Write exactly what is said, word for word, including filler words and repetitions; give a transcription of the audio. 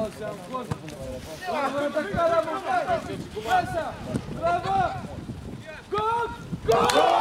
σε αγχώσει. Μπράβο ρε τα κάρα μου, μέσα, μπράβο. Γκολ, γκολ.